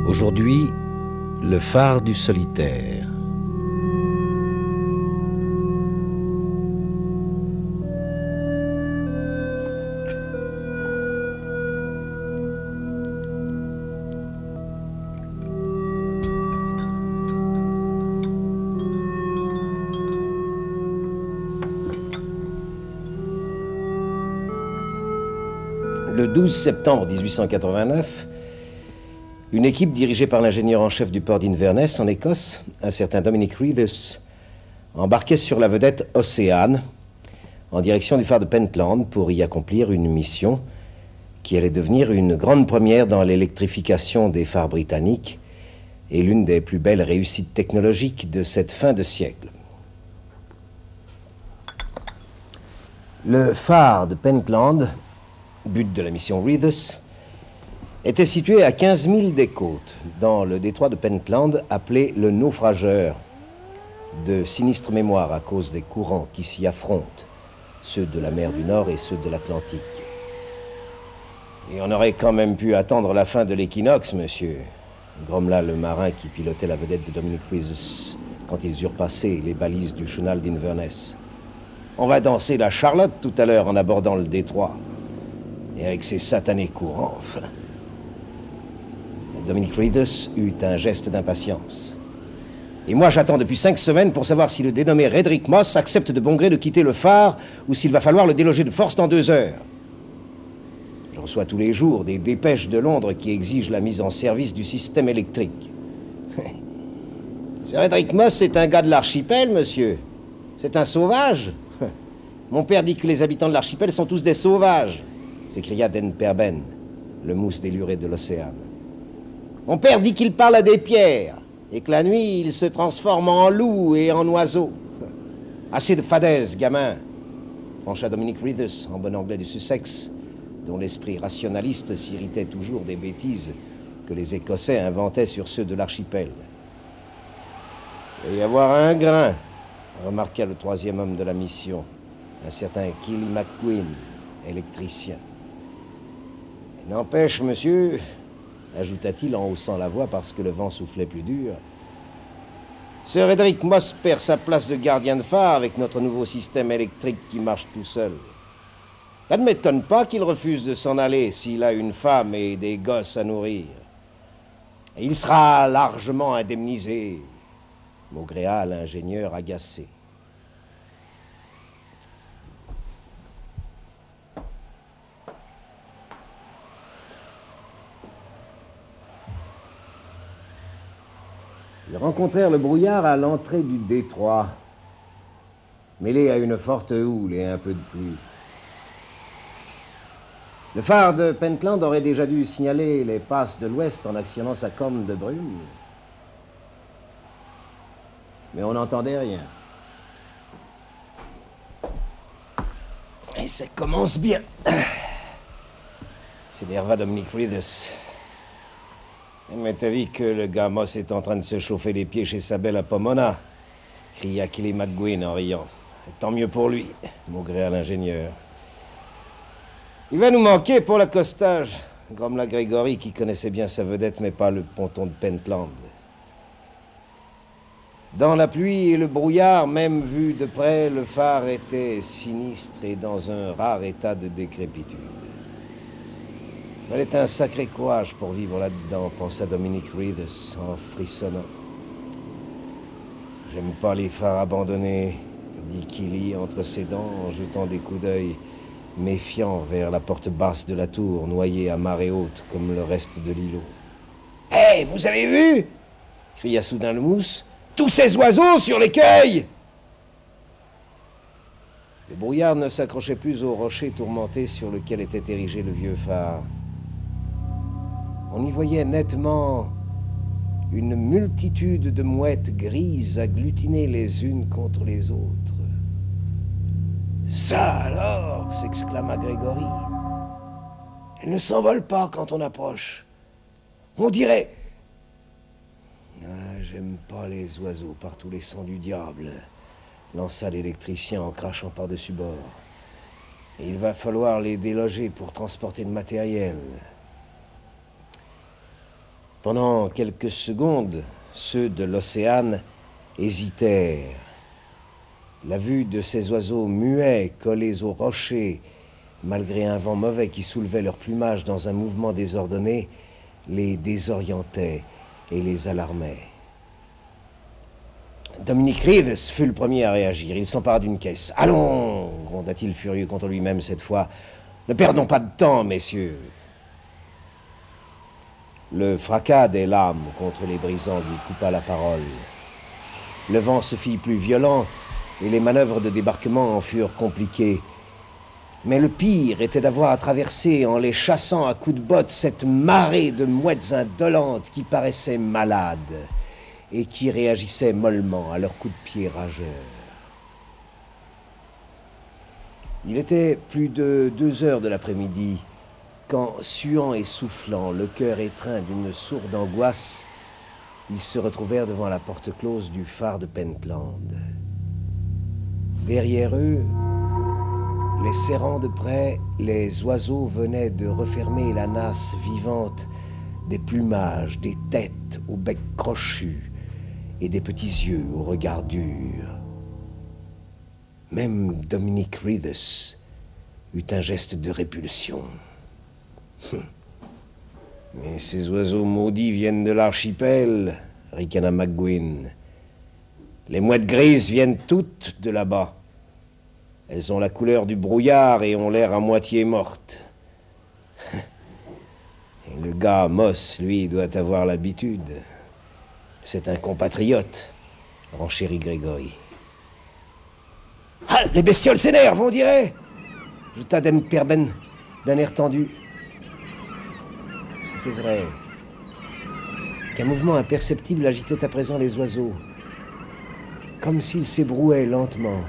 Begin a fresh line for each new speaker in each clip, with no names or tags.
Aujourd'hui, le phare du solitaire. Le 12 septembre 1889, une équipe dirigée par l'ingénieur en chef du port d'Inverness, en Écosse, un certain Dominic Reathers, embarquait sur la vedette Océane en direction du phare de Pentland pour y accomplir une mission qui allait devenir une grande première dans l'électrification des phares britanniques et l'une des plus belles réussites technologiques de cette fin de siècle. Le phare de Pentland, but de la mission Reathers, était situé à 15 milles des côtes, dans le détroit de Pentland, appelé le Naufrageur, de sinistre mémoire à cause des courants qui s'y affrontent, ceux de la mer du Nord et ceux de l'Atlantique. Et on aurait quand même pu attendre la fin de l'équinoxe, monsieur, grommela le marin qui pilotait la vedette de Dominic Reathers quand ils eurent passé les balises du chenal d'Inverness. On va danser la Charlotte tout à l'heure en abordant le détroit. Et avec ces satanés courants... Dominic Reathers eut un geste d'impatience. Et moi, j'attends depuis 5 semaines pour savoir si le dénommé Redrick Moss accepte de bon gré de quitter le phare ou s'il va falloir le déloger de force dans 2 heures. Je reçois tous les jours des dépêches de Londres qui exigent la mise en service du système électrique. Ce Redrick Moss est un gars de l'archipel, monsieur. C'est un sauvage. Mon père dit que les habitants de l'archipel sont tous des sauvages, s'écria Den Perben, le mousse déluré de l'océan. Mon père dit qu'il parle à des pierres, et que la nuit, il se transforme en loup et en oiseau. Assez de fadaises, gamin, trancha Dominic Reathers, en bon anglais du Sussex, dont l'esprit rationaliste s'irritait toujours des bêtises que les Écossais inventaient sur ceux de l'archipel. Il va y avoir un grain, remarqua le 3e homme de la mission, un certain Killy McQueen, électricien. « N'empêche, monsieur, » ajouta-t-il en haussant la voix parce que le vent soufflait plus dur, « ce Redrick Moss perd sa place de gardien de phare avec notre nouveau système électrique qui marche tout seul. Ça ne m'étonne pas qu'il refuse de s'en aller s'il a une femme et des gosses à nourrir. Et il sera largement indemnisé, » maugréa l'ingénieur agacé. Ils rencontrèrent le brouillard à l'entrée du détroit, mêlé à une forte houle et un peu de pluie. Le phare de Pentland aurait déjà dû signaler les passes de l'ouest en actionnant sa corne de brume. Mais on n'entendait rien. Et ça commence bien. S'énerva Dominic Reathers. Mais t'as vu que le gars Moss est en train de se chauffer les pieds chez sa belle à Pomona, cria Killy McQueen en riant. Tant mieux pour lui, maugréa l'ingénieur. Il va nous manquer pour l'accostage, grommela Gregory qui connaissait bien sa vedette mais pas le ponton de Pentland. Dans la pluie et le brouillard, même vu de près, le phare était sinistre et dans un rare état de décrépitude. Il fallait un sacré courage pour vivre là-dedans, pensa Dominic Reathers en frissonnant. « J'aime pas les phares abandonnés, » dit Killy entre ses dents en jetant des coups d'œil méfiants vers la porte basse de la tour, noyée à marée haute comme le reste de l'îlot. « Hé, vous avez vu » cria soudain le mousse. « Tous ces oiseaux sur l'écueil !» Le brouillard ne s'accrochait plus au rocher tourmenté sur lequel était érigé le vieux phare. On y voyait nettement une multitude de mouettes grises agglutinées les unes contre les autres. « Ça alors !» s'exclama Gregory. « Elles ne s'envolent pas quand on approche. On dirait... » Ah, j'aime pas les oiseaux par tous les sangs du diable, lança l'électricien en crachant par-dessus bord. Et il va falloir les déloger pour transporter le matériel. Pendant quelques secondes, ceux de l'Océan hésitèrent. La vue de ces oiseaux muets collés aux rochers, malgré un vent mauvais qui soulevait leur plumage dans un mouvement désordonné, les désorientait et les alarmait. Dominique Reeves fut le premier à réagir. Il s'empara d'une caisse. « Allons !» gronda-t-il furieux contre lui-même cette fois. « Ne perdons pas de temps, messieurs !» Le fracas des lames contre les brisants lui coupa la parole. Le vent se fit plus violent et les manœuvres de débarquement en furent compliquées. Mais le pire était d'avoir à traverser, en les chassant à coups de botte, cette marée de mouettes indolentes qui paraissaient malades et qui réagissaient mollement à leurs coups de pied rageurs. Il était plus de 2 heures de l'après-midi quand, suant et soufflant, le cœur étreint d'une sourde angoisse, ils se retrouvèrent devant la porte close du phare de Pentland. Derrière eux, les serrant de près, les oiseaux venaient de refermer la nasse vivante des plumages, des têtes au bec crochu et des petits yeux au regard dur. Même Dominique Reeves eut un geste de répulsion. Mais ces oiseaux maudits viennent de l'archipel, ricana McGuinn. Les mouettes grises viennent toutes de là-bas. Elles ont la couleur du brouillard et ont l'air à moitié mortes. Et le gars Moss, lui, doit avoir l'habitude. C'est un compatriote, renchérit Grégory. « Ah, les bestioles s'énervent, on dirait !» ajouta Den Perben d'un air tendu. C'était vrai qu'un mouvement imperceptible agitait à présent les oiseaux, comme s'ils s'ébrouaient lentement.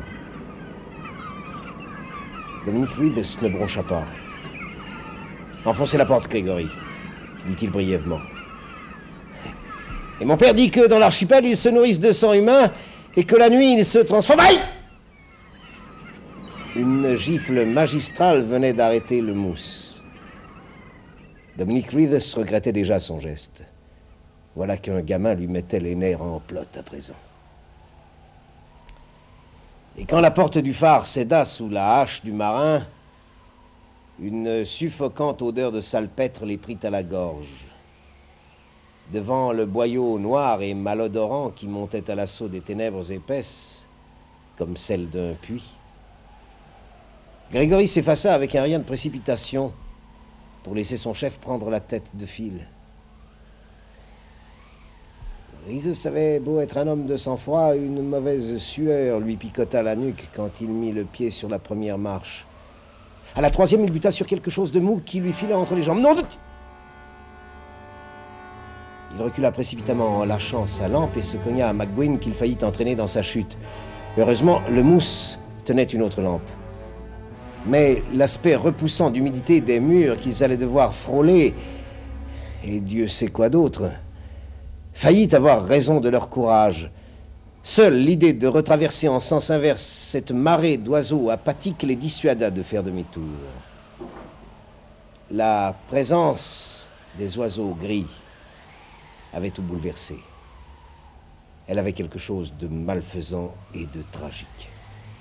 Dominique Reeves ne broncha pas. « Enfoncez la porte, Grégory, » dit-il brièvement. « Et mon père dit que dans l'archipel, ils se nourrissent de sang humain et que la nuit, ils se transforment... » Aïe ! Une gifle magistrale venait d'arrêter le mousse. Dominique Reeves regrettait déjà son geste. Voilà qu'un gamin lui mettait les nerfs en plot à présent. Et quand la porte du phare céda sous la hache du marin, une suffocante odeur de salpêtre les prit à la gorge. Devant le boyau noir et malodorant qui montait à l'assaut des ténèbres épaisses, comme celle d'un puits, Grégory s'effaça avec un rien de précipitation pour laisser son chef prendre la tête de file. Reeves avait beau être un homme de sang-froid, une mauvaise sueur lui picota la nuque quand il mit le pied sur la première marche. À la troisième, il buta sur quelque chose de mou qui lui fila entre les jambes. Non de... Il recula précipitamment en lâchant sa lampe et se cogna à McGuinn qu'il faillit entraîner dans sa chute. Heureusement, le mousse tenait une autre lampe. Mais l'aspect repoussant d'humidité des murs qu'ils allaient devoir frôler, et Dieu sait quoi d'autre, faillit avoir raison de leur courage. Seule l'idée de retraverser en sens inverse cette marée d'oiseaux apathiques les dissuada de faire demi-tour. La présence des oiseaux gris avait tout bouleversé. Elle avait quelque chose de malfaisant et de tragique.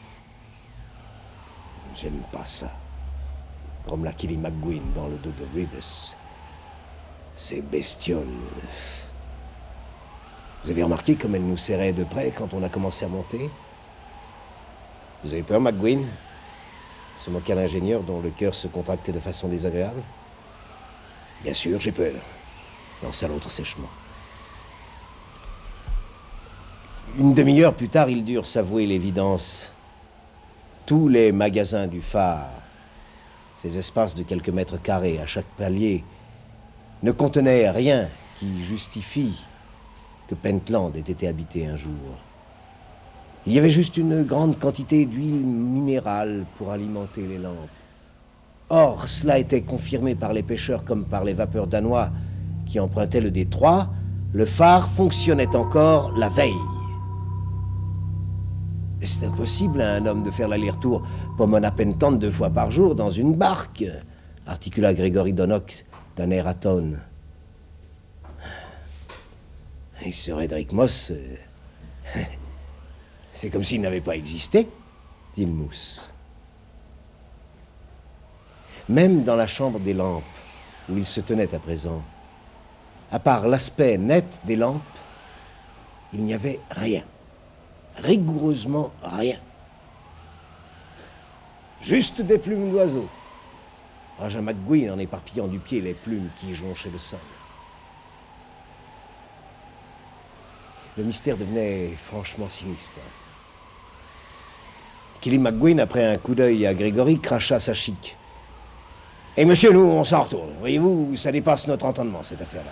« J'aime pas ça », grommela Killy McGuinn dans le dos de Reeves. « Ces bestioles... » Vous avez remarqué comme elles nous serraient de près quand on a commencé à monter? Vous avez peur, McGuinn? Se moqua l'ingénieur dont le cœur se contractait de façon désagréable. Bien sûr, j'ai peur, lança l'autre sèchement. Une demi-heure plus tard, ils durent s'avouer l'évidence. Tous les magasins du phare, ces espaces de quelques mètres carrés à chaque palier, ne contenaient rien qui justifie que Pentland ait été habité un jour. Il y avait juste une grande quantité d'huile minérale pour alimenter les lampes. Or, cela était confirmé par les pêcheurs comme par les vapeurs danois qui empruntaient le détroit. Le phare fonctionnait encore la veille. C'est impossible à un homme de faire l'aller-retour Pomona Pentland 2 fois par jour dans une barque, articula Grégory Donnock d'un air atone. Et ce Redrick Moss, c'est comme s'il n'avait pas existé, dit le mousse. Même dans la chambre des lampes, où il se tenait à présent, à part l'aspect net des lampes, il n'y avait rien. Rigoureusement rien. Juste des plumes d'oiseaux. Raja McGuinn en éparpillant du pied les plumes qui jonchaient le sol. Le mystère devenait franchement sinistre. Killy McGuinn, après un coup d'œil à Grégory, cracha sa chic. « Eh monsieur, nous, on s'en retourne. Voyez-vous, ça dépasse notre entendement, cette affaire-là.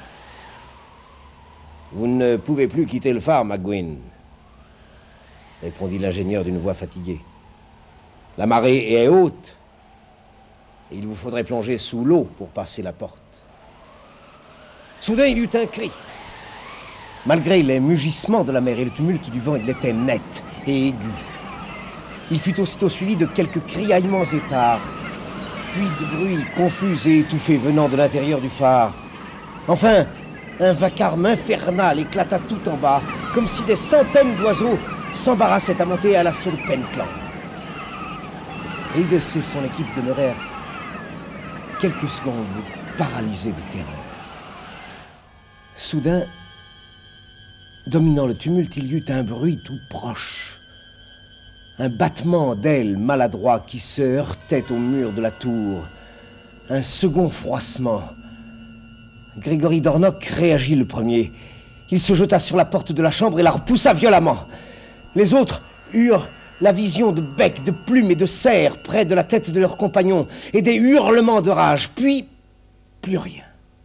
Vous ne pouvez plus quitter le phare, McGuinn, répondit l'ingénieur d'une voix fatiguée. La marée est haute, et il vous faudrait plonger sous l'eau pour passer la porte. Soudain, il y eut un cri. Malgré les mugissements de la mer et le tumulte du vent, il était net et aigu. Il fut aussitôt suivi de quelques criaillements épars, puis de bruits confus et étouffés venant de l'intérieur du phare. Enfin, un vacarme infernal éclata tout en bas, comme si des centaines d'oiseaux s'embarrassaient à monter à l'assaut de Pentland. Reedus et son équipe demeurèrent quelques secondes paralysés de terreur. Soudain, dominant le tumulte, il y eut un bruit tout proche. Un battement d'ailes maladroit qui se heurtait au mur de la tour. Un second froissement. Grégory Dornock réagit le premier. Il se jeta sur la porte de la chambre et la repoussa violemment. Les autres eurent la vision de becs, de plumes et de cerfs près de la tête de leurs compagnons et des hurlements de rage, puis plus rien.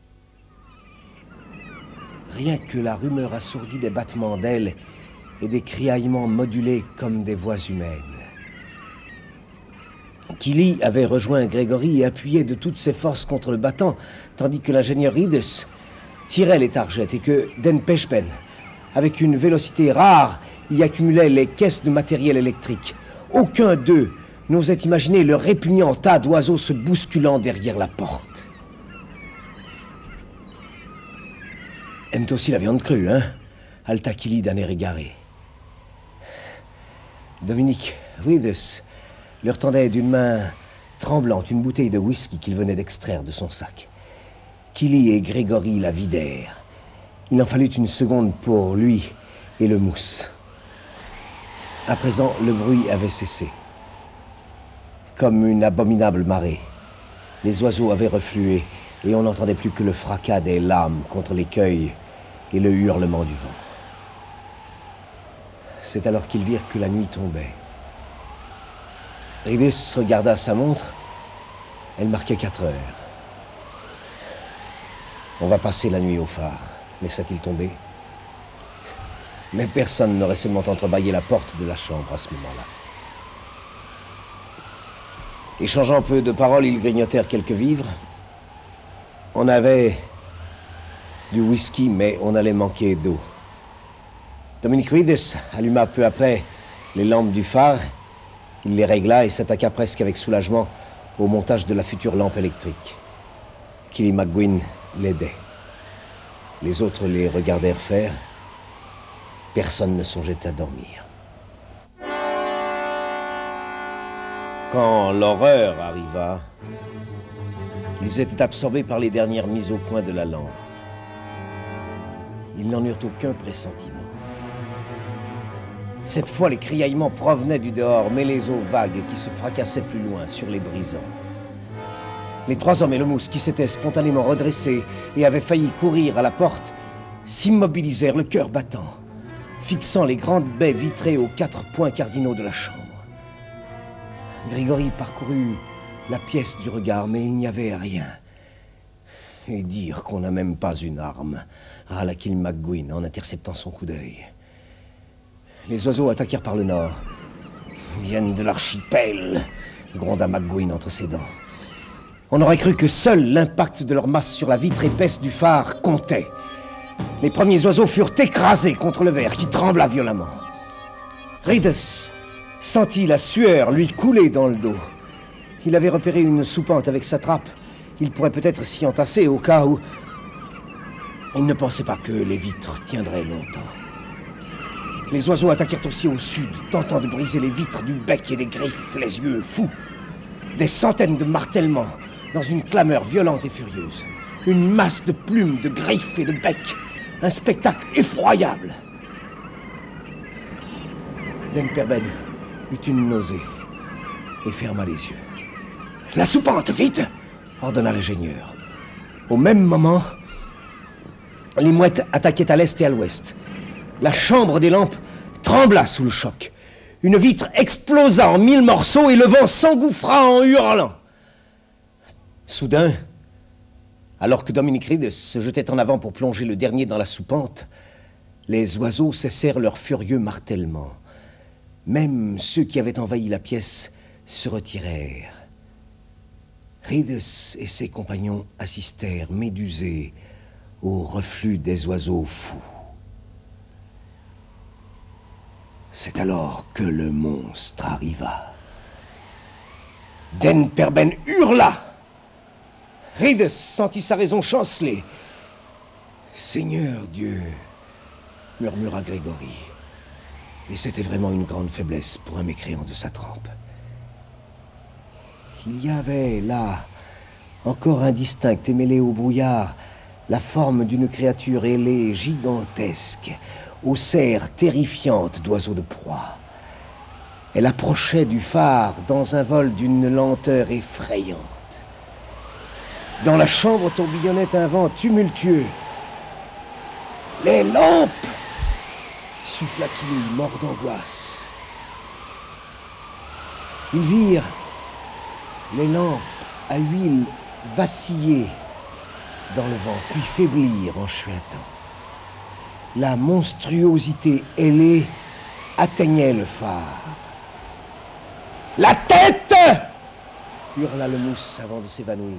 Rien que la rumeur assourdie des battements d'ailes et des criaillements modulés comme des voix humaines. Killy avait rejoint Grégory et appuyait de toutes ses forces contre le battant, tandis que l'ingénieur Reedus tirait les targettes et que Den Peshpen, avec une vélocité rare, y accumulait les caisses de matériel électrique. Aucun d'eux n'osait imaginer le répugnant tas d'oiseaux se bousculant derrière la porte. Aime-toi aussi la viande crue, hein? Halta Killy d'un air égaré. Dominique Reedus leur tendait d'une main tremblante une bouteille de whisky qu'il venait d'extraire de son sac. Killy et Grégory la vidèrent. Il en fallut une seconde pour lui et le mousse. À présent, le bruit avait cessé. Comme une abominable marée, les oiseaux avaient reflué et on n'entendait plus que le fracas des lames contre l'écueil et le hurlement du vent. C'est alors qu'ils virent que la nuit tombait. Reedus regarda sa montre. Elle marquait 4 heures. On va passer la nuit au phare, laissa-t-il tomber. Mais personne n'aurait seulement entrebâillé la porte de la chambre à ce moment-là. Échangeant peu de paroles, ils grignotèrent quelques vivres. On avait du whisky, mais on allait manquer d'eau. Dominique Reedus alluma peu après les lampes du phare. Il les régla et s'attaqua presque avec soulagement au montage de la future lampe électrique. Killy McGuinn l'aidait. Les autres les regardèrent faire. Personne ne songeait à dormir. Quand l'horreur arriva, ils étaient absorbés par les dernières mises au point de la lampe. Ils n'en eurent aucun pressentiment. Cette fois, les criaillements provenaient du dehors, mêlés aux vagues qui se fracassaient plus loin sur les brisants. Les 3 hommes et le mousse, qui s'étaient spontanément redressés et avaient failli courir à la porte, s'immobilisèrent le cœur battant, fixant les grandes baies vitrées aux 4 points cardinaux de la chambre. Grégory parcourut la pièce du regard, mais il n'y avait rien. Et dire qu'on n'a même pas une arme, râla Killy McGuinn en interceptant son coup d'œil. Les oiseaux attaquèrent par le nord. Ils viennent de l'archipel, gronda McGuinn entre ses dents. On aurait cru que seul l'impact de leur masse sur la vitre épaisse du phare comptait. Les premiers oiseaux furent écrasés contre le verre qui trembla violemment. Reedus sentit la sueur lui couler dans le dos. Il avait repéré une soupente avec sa trappe. Il pourrait peut-être s'y entasser au cas où... Ils ne pensaient pas que les vitres tiendraient longtemps. Les oiseaux attaquèrent aussi au sud, tentant de briser les vitres du bec et des griffes, les yeux fous. Des centaines de martèlements, dans une clameur violente et furieuse. Une masse de plumes, de griffes et de becs. Un spectacle effroyable. Denperben eut une nausée et ferma les yeux. « La soupente, vite !» ordonna l'ingénieur. Au même moment, les mouettes attaquaient à l'est et à l'ouest. La chambre des lampes trembla sous le choc. Une vitre explosa en 1000 morceaux et le vent s'engouffra en hurlant. Soudain, alors que Dominique Reed se jetait en avant pour plonger le dernier dans la soupente, les oiseaux cessèrent leur furieux martèlement. Même ceux qui avaient envahi la pièce se retirèrent. Reed et ses compagnons assistèrent, médusés, au reflux des oiseaux fous. C'est alors que le monstre arriva. Denperben hurla. Reed sentit sa raison chanceler. « Seigneur Dieu !» murmura Grégory. Et c'était vraiment une grande faiblesse pour un mécréant de sa trempe. Il y avait là, encore indistincte et mêlée au brouillard, la forme d'une créature ailée gigantesque, aux serres terrifiantes d'oiseaux de proie. Elle approchait du phare dans un vol d'une lenteur effrayante. Dans la chambre tourbillonnait un vent tumultueux. « Les lampes !» souffla Killy, mort d'angoisse. Ils virent les lampes à huile vaciller dans le vent, puis faiblir en chuintant. La monstruosité ailée atteignait le phare. « La tête !» hurla le mousse avant de s'évanouir.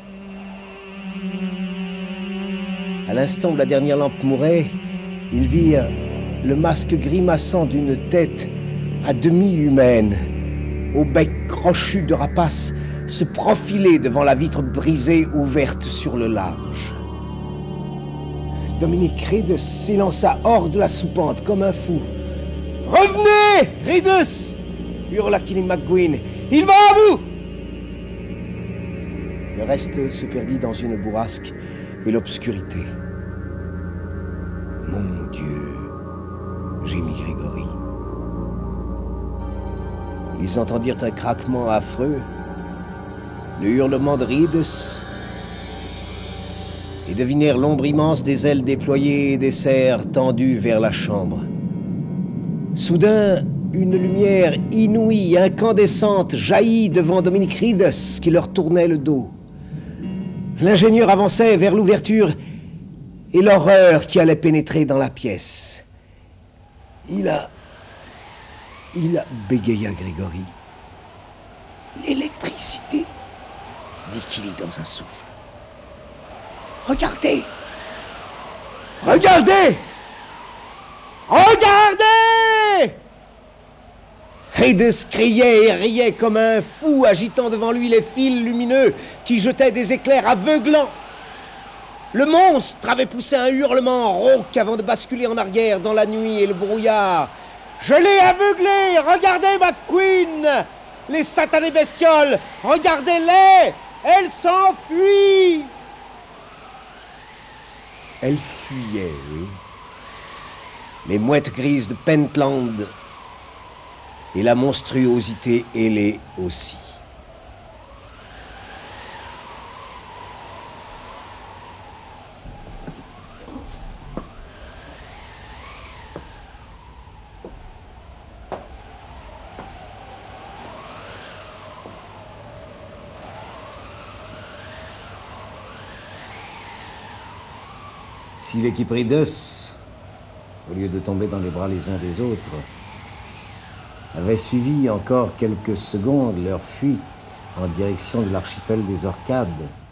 À l'instant où la dernière lampe mourait, ils virent le masque grimaçant d'une tête à demi humaine, au bec crochu de rapace, se profiler devant la vitre brisée ouverte sur le large. Dominique Reed s'élança hors de la soupente comme un fou. « Revenez, Reedus !» hurla Killy McQueen. « Il va à vous !» Le reste se perdit dans une bourrasque et l'obscurité. « Mon Dieu !» gémit Grégory. Ils entendirent un craquement affreux, le hurlement de Reedus, et devinèrent l'ombre immense des ailes déployées et des serres tendues vers la chambre. Soudain, une lumière inouïe, incandescente, jaillit devant Dominique Reedus, qui leur tournait le dos. L'ingénieur avançait vers l'ouverture et l'horreur qui allait pénétrer dans la pièce. Il a bégaya Grégory. L'électricité, dit Killy dans un souffle. Regardez! Regardez! Regardez! Reedus criait et riait comme un fou, agitant devant lui les fils lumineux qui jetaient des éclairs aveuglants. Le monstre avait poussé un hurlement rauque avant de basculer en arrière dans la nuit et le brouillard. « Je l'ai aveuglé! Regardez McQueen! Les satanées bestioles! Regardez-les! Elles s'enfuient !» Elles fuyaient, oui. Les mouettes grises de Pentland et la monstruosité ailée aussi. Si l'équipe Reedus, au lieu de tomber dans les bras les uns des autres, avait suivi encore quelques secondes leur fuite en direction de l'archipel des Orcades,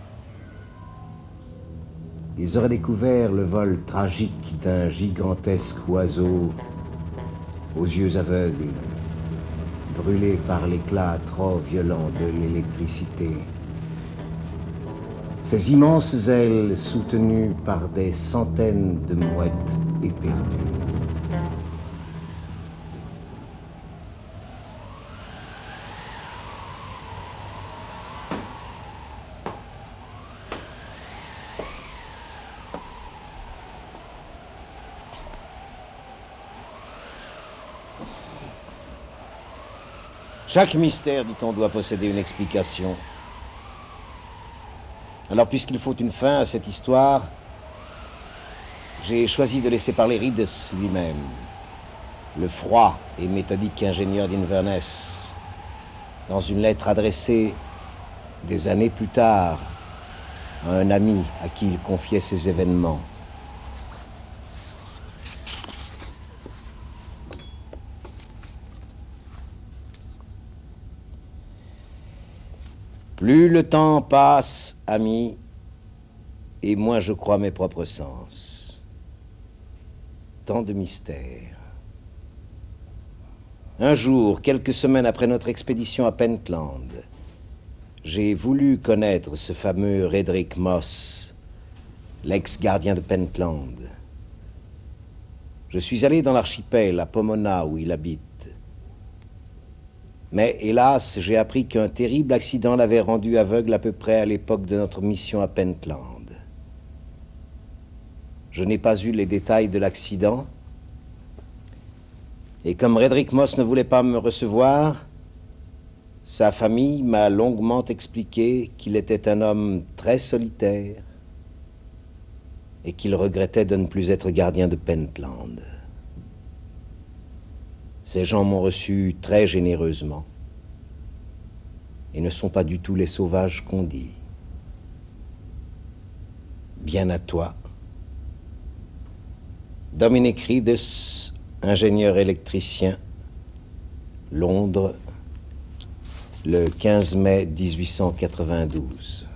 ils auraient découvert le vol tragique d'un gigantesque oiseau aux yeux aveugles, brûlé par l'éclat trop violent de l'électricité. Ces immenses ailes soutenues par des centaines de mouettes éperdues. Chaque mystère, dit-on, doit posséder une explication. Alors, puisqu'il faut une fin à cette histoire, j'ai choisi de laisser parler Rides lui-même, le froid et méthodique ingénieur d'Inverness, dans une lettre adressée des années plus tard à un ami à qui il confiait ces événements. Plus le temps passe, ami, et moins je crois mes propres sens. Tant de mystères. Un jour, quelques semaines après notre expédition à Pentland, j'ai voulu connaître ce fameux Redrick Moss, l'ex-gardien de Pentland. Je suis allé dans l'archipel, à Pomona, où il habite. Mais hélas, j'ai appris qu'un terrible accident l'avait rendu aveugle à peu près à l'époque de notre mission à Pentland. Je n'ai pas eu les détails de l'accident, et comme Redrick Moss ne voulait pas me recevoir, sa famille m'a longuement expliqué qu'il était un homme très solitaire et qu'il regrettait de ne plus être gardien de Pentland. Ces gens m'ont reçu très généreusement et ne sont pas du tout les sauvages qu'on dit. Bien à toi. Dominic Rides, ingénieur électricien, Londres, le 15 mai 1892.